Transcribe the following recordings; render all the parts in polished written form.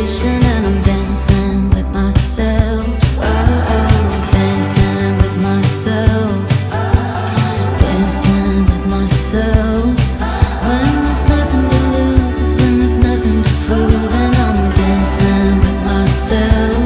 imagination, and I'm dancing with myself. Oh, dancing with myself, dancing with myself. When there's nothing to lose and there's nothing to prove, and I'm dancing with myself.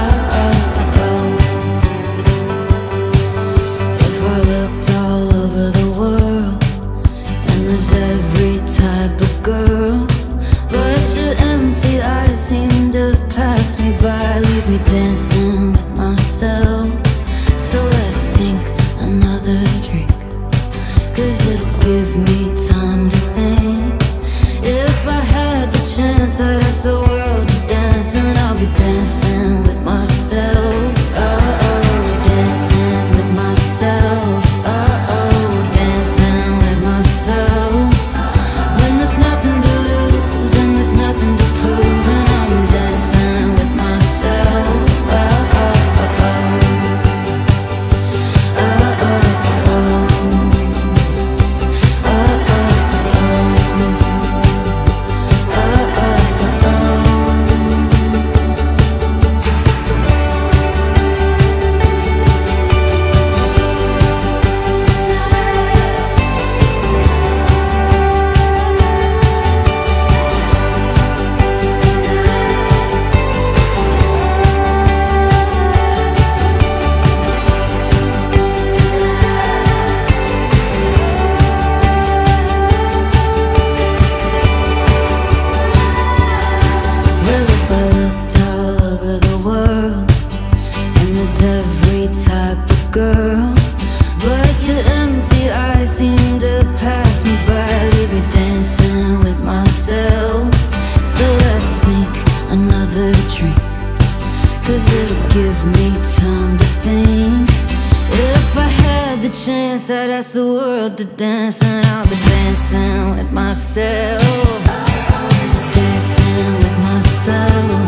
If I looked all over the world, and there's every type of girl, but your empty eyes seem to pass me by, leave me dancing with myself. So let's sink another drink, 'cause it'll give me time to think. If I had the chance, I'd ask the world to dance, and I'll be dancing with myself. Dancing with myself. Dancing with myself. When there's nothing to lose and there's nothing to prove, and I'm dancing with myself. Well, if I looked all over the world, and there's every type of girl, but your empty eyes seem to pass me by, leave me dancing with myself. So let's sink another drink, 'cause it'll give me time to think. If I had the chance, I'd ask the world to dance, and I'll be dancing with myself. Dancing with myself.